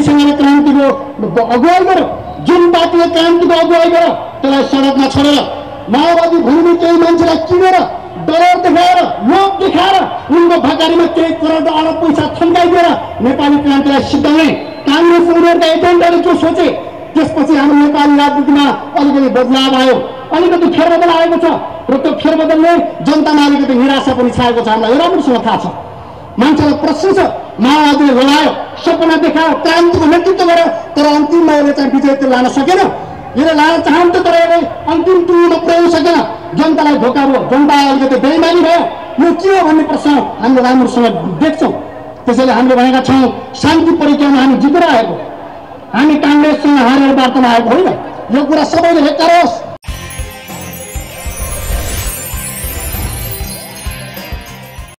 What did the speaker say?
कृष्णले क्रान्तिको अगुवाई गर्यो, जुन पार्टीले क्रान्तिको अगुवाई गर्यो त्यसलाई सडकमा छोडेर माओवादी भूमि केही मान्छेलाई किनेर डलर देखाएर लोभ देखाएर उनको भकारीमा केही करोड अरब पैसा थन्काइदिएर नेपाली क्रान्तिलाई सिद्धाउने काङ्ग्रेस उनीहरूका एजेन्टले जो सोचे त्यसपछि हाम्रो नेपाली राजनीतिमा अलिकति बदलाव आयो, अलिकति फेरबदल आएको छ र त्यो फेरबदलले जनतामा अलिकति निराशा पनि छाएको छ। हामीलाई राम्रोसँग थाहा छ, मान्छेलाई प्रश्न छ। माओवादीले लडायो, सपना देखायो, क्रान्तिको नेतृत्व गर्यो, तर अन्तिममा यसले चाहिँ विजय लान सकेन। यसले लान चाहन्थ्यो तर यसले अन्तिम टुङ्गोमा पुर्याउन सकेन। जनतालाई धोका भयो, जनता अलिकति बेइमानी भयो। यो के हो भन्ने प्रश्न हामीले राम्रोसँग देख्छौँ। त्यसैले हामीले भनेका छौँ शान्ति परिचयमा हामी जितेर आएको, हामी काङ्ग्रेससँग हारेर वार्तामा आएको होइन। यो कुरा सबैले हेक्कार होस्।